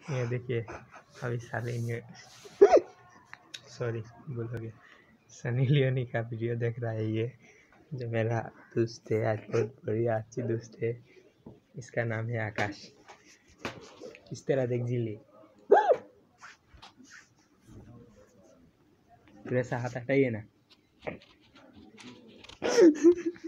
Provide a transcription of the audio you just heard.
ये देखिए अभी सॉरी भूल हो गया, सनी लियोनी का वीडियो देख रहा है ये, जो मेरा दोस्त है, आज बहुत बढ़िया अच्छी दोस्त है। इसका नाम है आकाश। इस तरह देख जिले थोड़ा सा हाथ हटाइए ना।